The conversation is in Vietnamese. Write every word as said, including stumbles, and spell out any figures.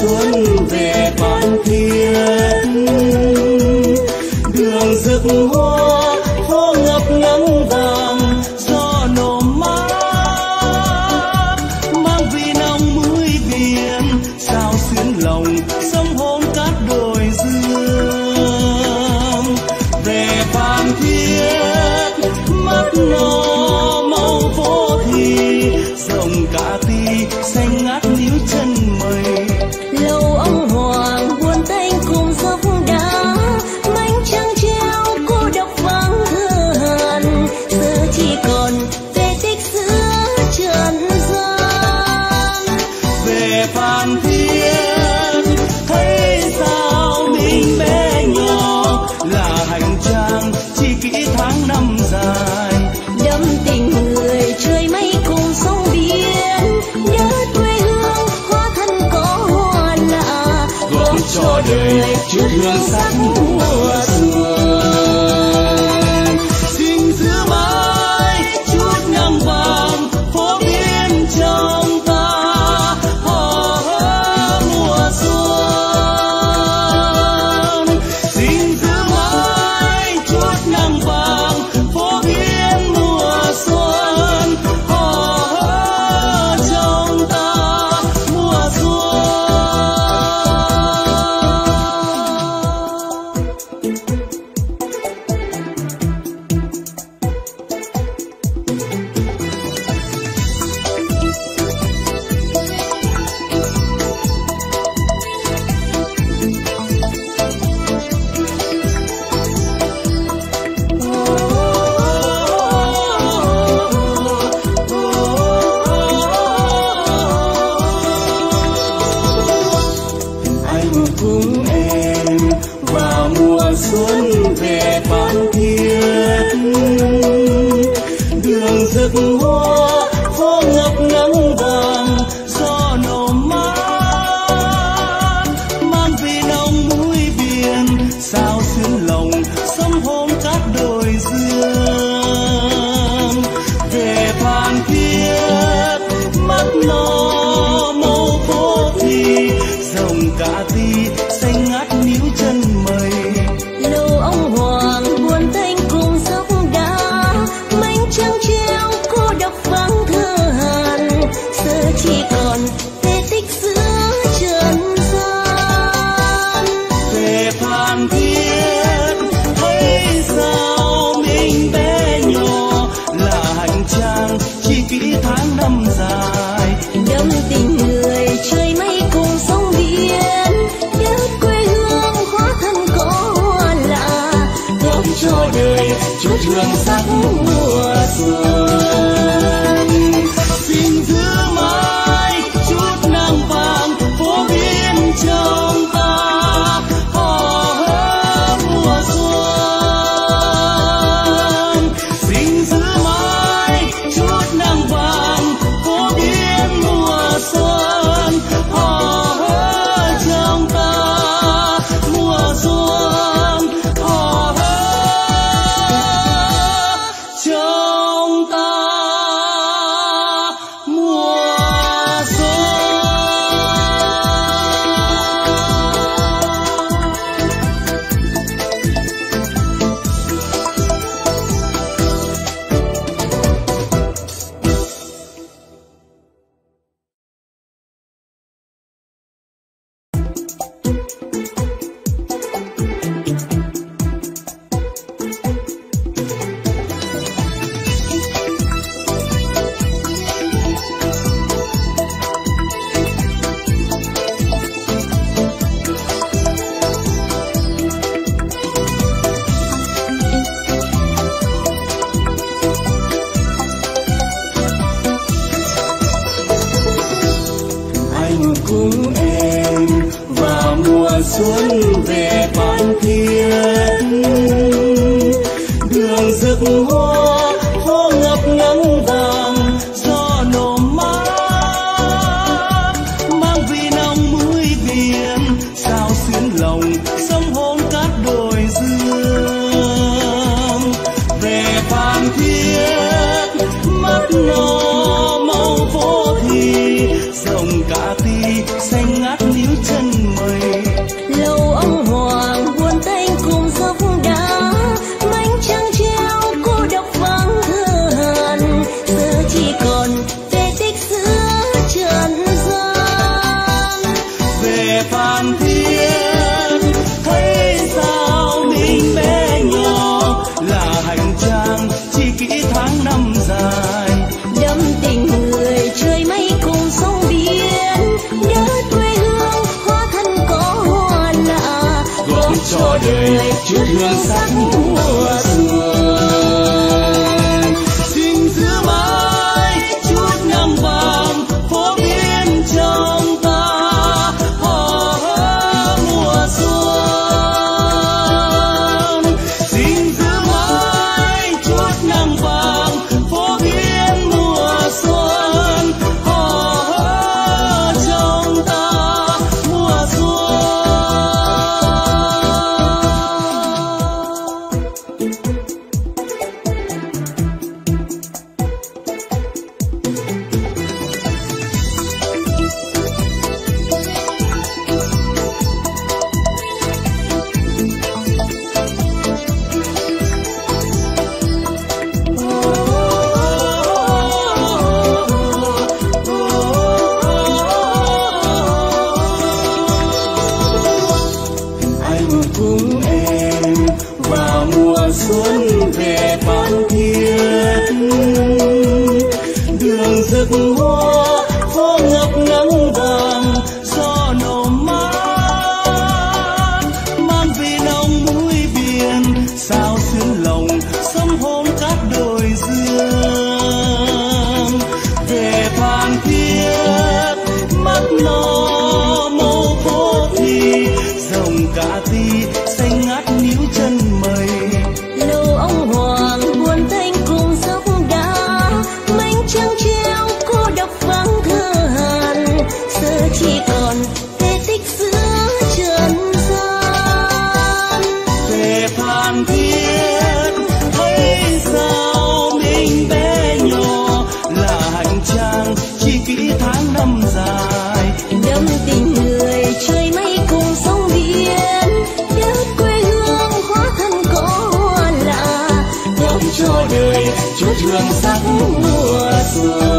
xuân về Phan Thiết. Đường rực hoa phố ngập nắng vàng, gió nổ mát mang vị nồng mũi biển, sao xuyến lòng sông hôn cát đồi dương. Về Phan Thiết mắt nó màu phố thì rồng Cà Ti xanh ngát níu chân mây. Lầu ông Hoàng buồn tênh cùng dốc đá, mảnh trăng treo cô độc vắng thơ hằn, giờ chỉ còn về tích giữa trần gian. Về Phan Thiết thấy sao mình bé nhỏ, là hành trang chi kỷ tháng năm dài. Đậm tình người trời mây cùng sông biển, đất quê hương hóa thân có hoa lạ, góp cho đời chút hương sắc mùa xuân. Xin giữ mãi chút nắng vàng phố biên trong ta, hò hơ mùa xuân. Xin giữ mãi chút nắng vàng phố biên mùa xuân, hò hơ trong ta mùa xuân. Anh cùng em vào mùa xuân về Phan Thiết. Đường rực hoa phố ngập nắng vàng, gió nổ mát mang vị nồng mũi biển, sao xuyến lòng sông hôn cát đồi dương. Về Phan Thiết mắt nó màu phố thì rồng Cà Ti xanh ngát níu chân mây. lầu ông Hoàng buồn tênh cùng dốc đá, mảnh trăng treo cô độc vắng thơ hằn, giờ chỉ còn về tích giữa trần gian. Về Phan Thiết thấy sao mình bé nhỏ, là hành trang chi kỷ tháng năm dài. Đậm tình người trời mây cùng sông biển, đất quê hương hóa thân có hoa lạ, góp cho đời Chút hương sắc mùa xuân. Xin giữ mãi chút nắng vàng phố biên trong ta, hò hơ mùa xuân. Xin giữ mãi chút nắng vàng phố biên mùa xuân, hò hơ trong ta mùa xuân, hò hơ trong ta mùa xuân. Anh cùng em vào mùa xuân về Phan Thiết. Đường rực hoa phố ngập nắng vàng, gió nổ mát mang vị nồng mũi biển, sao xuyến lòng sông hôn cát đồi dương. Về Phan Thiết mắt nó màu phố thì rồng Cà Ti xanh ngát níu chân Phan Thiết, thấy sao mình bé nhỏ là hành trang chi kỷ tháng năm dài. Đậm tình người trời mây cùng sông biển, đất quê hương hóa thân có hoa lạ, góp cho đời chút hương sắc mùa xuân. Xin giữ mãi chút nắng vàng phố biên trong ta, hò hơ mùa xuân. Xin giữ mãi chút nắng vàng phố biên mùa xuân, hò hơ trong ta mùa xuân. Anh cùng em vào mùa xuân về Phan Thiết, đường rực hoa phố ngập nắng vàng, gió nổ mát mang vị nồng mũi biển, sao xuyên lòng sấm hôn cát đồi dương. Về Phan Thiết mắt nó màu phố thì dòng Cà Ti xanh ngát níu chân mây. lầu ông hoàng buồn tênh cùng dốc đá, mảnh trăng treo cô độc vắng thơ hằn, giờ chỉ còn vết tích giữa trần gian. Về Phan Thiết thấy sao mình bé nhỏ là hành trang chi kỷ tháng năm dài. Đậm tình người trời mây cùng sông biển, đất quê hương hóa thân có hoa lạ, góp cho đời Chút hương sắc mùa xuân.